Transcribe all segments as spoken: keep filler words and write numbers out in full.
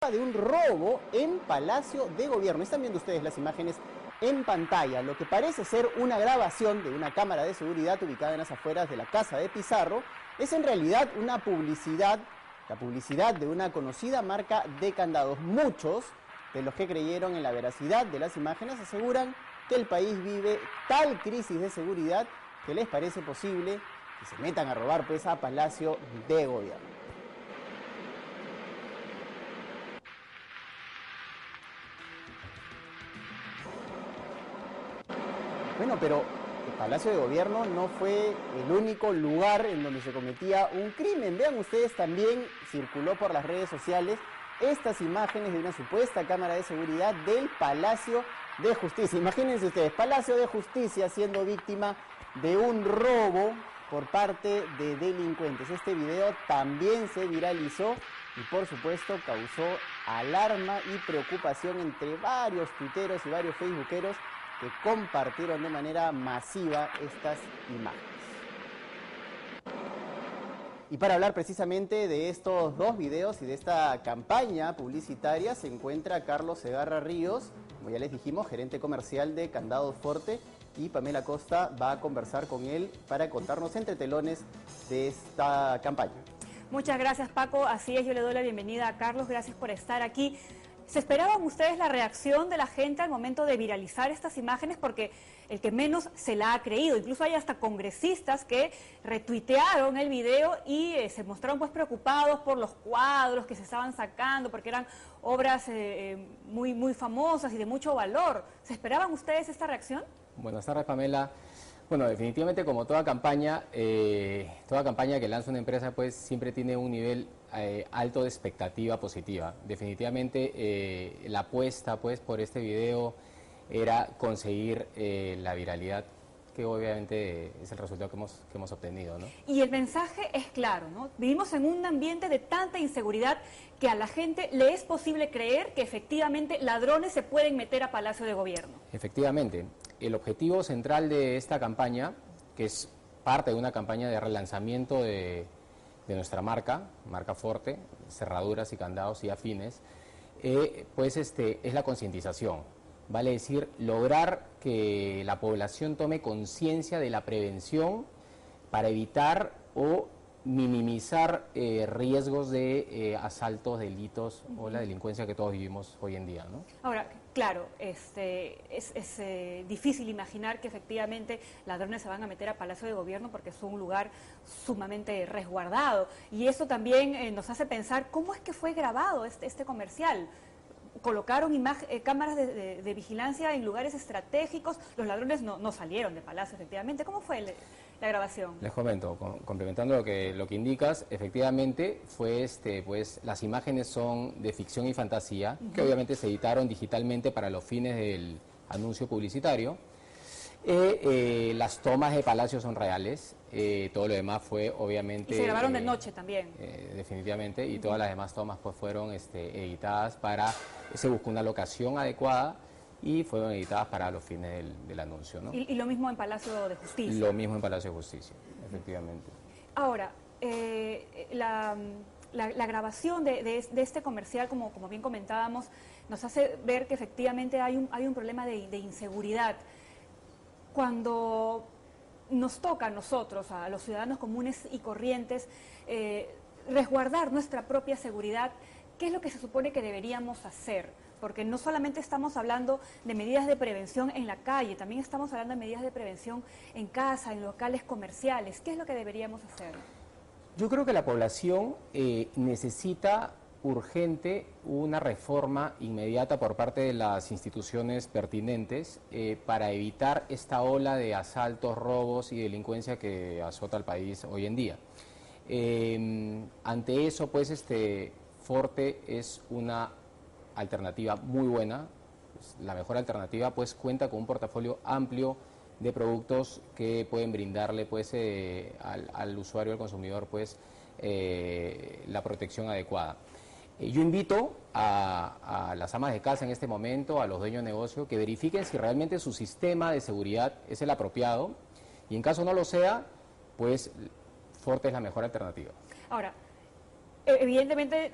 trata de un robo en Palacio de Gobierno. Están viendo ustedes las imágenes en pantalla. Lo que parece ser una grabación de una cámara de seguridad ubicada en las afueras de la casa de Pizarro es en realidad una publicidad, la publicidad de una conocida marca de candados. Muchos de los que creyeron en la veracidad de las imágenes aseguran que el país vive tal crisis de seguridad que les parece posible que se metan a robar pues a Palacio de Gobierno. Bueno, pero el Palacio de Gobierno no fue el único lugar en donde se cometía un crimen. Vean ustedes, también circuló por las redes sociales estas imágenes de una supuesta cámara de seguridad del Palacio de Justicia. Imagínense ustedes, Palacio de Justicia siendo víctima de un robo por parte de delincuentes. Este video también se viralizó y por supuesto causó alarma y preocupación entre varios tuiteros y varios facebookeros que compartieron de manera masiva estas imágenes. Y para hablar precisamente de estos dos videos y de esta campaña publicitaria se encuentra Carlos Segarra Ríos, como ya les dijimos, gerente comercial de Candados Forte, y Pamela Costa va a conversar con él para contarnos entre telones de esta campaña. Muchas gracias, Paco. Así es, yo le doy la bienvenida a Carlos, gracias por estar aquí. ¿Se esperaban ustedes la reacción de la gente al momento de viralizar estas imágenes? Porque el que menos se la ha creído. Incluso hay hasta congresistas que retuitearon el video y eh, se mostraron pues preocupados por los cuadros que se estaban sacando, porque eran obras eh, muy, muy famosas y de mucho valor. ¿Se esperaban ustedes esta reacción? Buenas tardes, Pamela. Bueno, definitivamente, como toda campaña, eh, toda campaña que lanza una empresa, pues siempre tiene un nivel eh, alto de expectativa positiva. Definitivamente, eh, la apuesta, pues, por este video era conseguir eh, la viralidad, que obviamente es el resultado que hemos, que hemos obtenido, ¿no? Y el mensaje es claro, ¿no? Vivimos en un ambiente de tanta inseguridad que a la gente le es posible creer que efectivamente ladrones se pueden meter a Palacio de Gobierno. Efectivamente. El objetivo central de esta campaña, que es parte de una campaña de relanzamiento de, de nuestra marca, marca Forte, cerraduras y candados y afines, eh, pues este, es la concientización. Vale decir, lograr que la población tome conciencia de la prevención para evitar o minimizar eh, riesgos de eh, asaltos, delitos uh-huh. o la delincuencia que todos vivimos hoy en día, ¿no? Ahora, claro, este, es, es eh, difícil imaginar que efectivamente ladrones se van a meter a Palacio de Gobierno porque es un lugar sumamente resguardado. Y eso también eh, nos hace pensar cómo es que fue grabado este, este comercial. Colocaron eh, cámaras de, de, de vigilancia en lugares estratégicos, los ladrones no, no salieron de Palacio, efectivamente. ¿Cómo fue el, la grabación? Les comento, com complementando lo que, lo que indicas, efectivamente fue este, pues las imágenes son de ficción y fantasía, uh-huh. que obviamente se editaron digitalmente para los fines del anuncio publicitario. Eh, eh, las tomas de Palacio son reales, eh, todo lo demás fue obviamente... Y se grabaron eh, de noche también. Eh, definitivamente, y uh-huh. todas las demás tomas pues fueron este, editadas para... Se buscó una locación adecuada y fueron editadas para los fines del, del anuncio, ¿no? Y, y lo mismo en Palacio de Justicia. Lo mismo en Palacio de Justicia, efectivamente. Ahora, eh, la... La, la grabación de, de, de este comercial, como, como bien comentábamos, nos hace ver que efectivamente hay un, hay un problema de, de inseguridad. Cuando nos toca a nosotros, a los ciudadanos comunes y corrientes, eh, resguardar nuestra propia seguridad, ¿qué es lo que se supone que deberíamos hacer? Porque no solamente estamos hablando de medidas de prevención en la calle, también estamos hablando de medidas de prevención en casa, en locales comerciales. ¿Qué es lo que deberíamos hacer? Yo creo que la población eh, necesita urgente una reforma inmediata por parte de las instituciones pertinentes eh, para evitar esta ola de asaltos, robos y delincuencia que azota al país hoy en día. Eh, ante eso, pues, este Forte es una alternativa muy buena, la mejor alternativa, pues cuenta con un portafolio amplio de productos que pueden brindarle, pues, eh, al, al usuario, al consumidor, pues, eh, la protección adecuada. Yo invito a, a las amas de casa en este momento, a los dueños de negocio, que verifiquen si realmente su sistema de seguridad es el apropiado y en caso no lo sea, pues Forte es la mejor alternativa. Ahora, evidentemente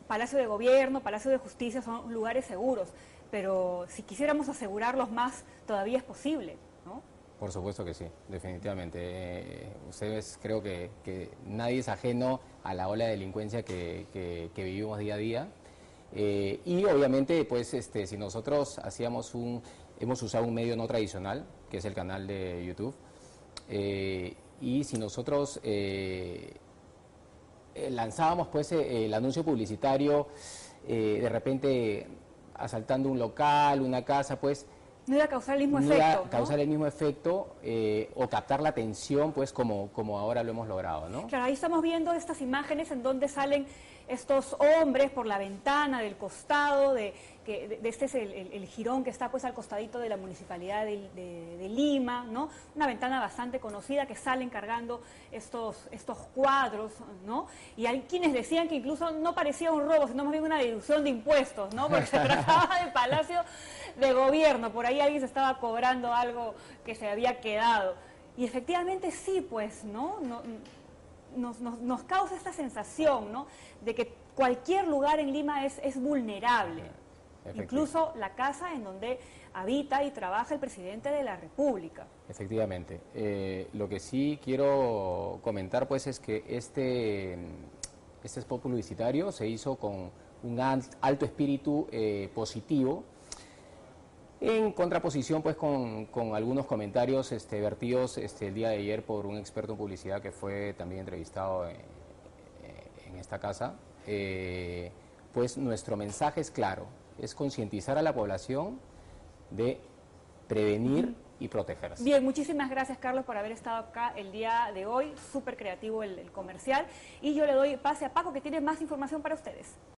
Palacio de Gobierno, Palacio de Justicia son lugares seguros, pero si quisiéramos asegurarlos más, todavía es posible, ¿no? Por supuesto que sí, definitivamente. Eh, ustedes creo que, que nadie es ajeno a la ola de delincuencia que, que, que vivimos día a día. Eh, y obviamente, pues, este, si nosotros hacíamos un, hemos usado un medio no tradicional, que es el canal de YouTube, eh, y si nosotros eh, lanzábamos, pues, el anuncio publicitario, eh, de repente asaltando un local, una casa, pues, no iba a causar el mismo no efecto, iba a ¿no? causar el mismo efecto eh, o captar la atención, pues, como, como ahora lo hemos logrado, ¿no? Claro, ahí estamos viendo estas imágenes en donde salen estos hombres por la ventana del costado, de, que, de, de este es el, el, el jirón que está pues al costadito de la Municipalidad de, de, de Lima, ¿no? Una ventana bastante conocida, que salen cargando estos, estos cuadros, ¿no? Y hay quienes decían que incluso no parecía un robo, sino más bien una deducción de impuestos, ¿no? Porque se trataba de Palacio de Gobierno, por ahí alguien se estaba cobrando algo que se había quedado. Y efectivamente sí, pues, ¿no? no Nos, nos, nos causa esta sensación, ¿no?, de que cualquier lugar en Lima es, es vulnerable, incluso la casa en donde habita y trabaja el presidente de la República. Efectivamente. Eh, lo que sí quiero comentar, pues, es que este, este spot publicitario se hizo con un alto espíritu eh, positivo, en contraposición, pues, con, con algunos comentarios este, vertidos este, el día de ayer por un experto en publicidad que fue también entrevistado en, en esta casa. Eh, pues nuestro mensaje es claro, es concientizar a la población de prevenir y protegerse. Bien, muchísimas gracias, Carlos, por haber estado acá el día de hoy. Súper creativo el, el comercial. Y yo le doy pase a Paco, que tiene más información para ustedes.